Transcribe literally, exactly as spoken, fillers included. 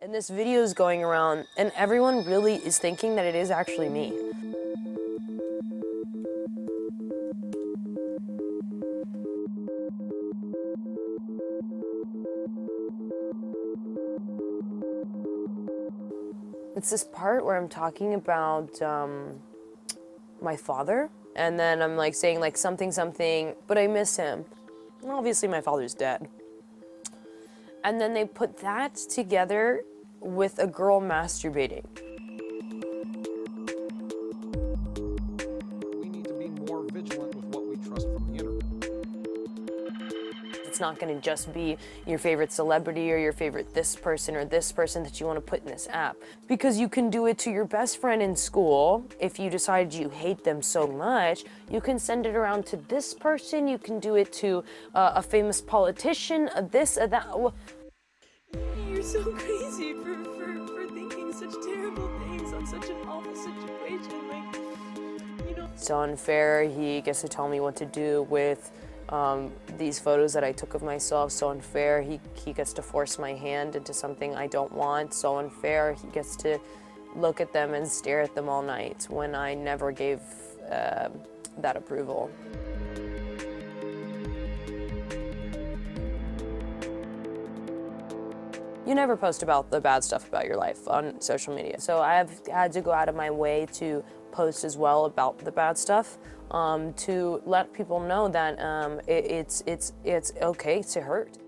And this video is going around, and everyone really is thinking that it is actually me. It's this part where I'm talking about um, my father, and then I'm like saying like something, something, but I miss him. And obviously my father's dead. And then they put that together with a girl masturbating. We need to be more vigilant with what we trust from the internet. It's not gonna just be your favorite celebrity or your favorite this person or this person that you wanna put in this app. Because you can do it to your best friend in school. If you decide you hate them so much, you can send it around to this person. You can do it to uh, a famous politician, a this, a that. You're so crazy for, for, for thinking such terrible things on such an awful situation. Like, you know. So unfair, he gets to tell me what to do with um, these photos that I took of myself. So unfair, he, he gets to force my hand into something I don't want. So unfair, he gets to look at them and stare at them all night when I never gave uh, that approval. You never post about the bad stuff about your life on social media. So I've had to go out of my way to post as well about the bad stuff um, to let people know that um, it, it's, it's, it's okay to hurt.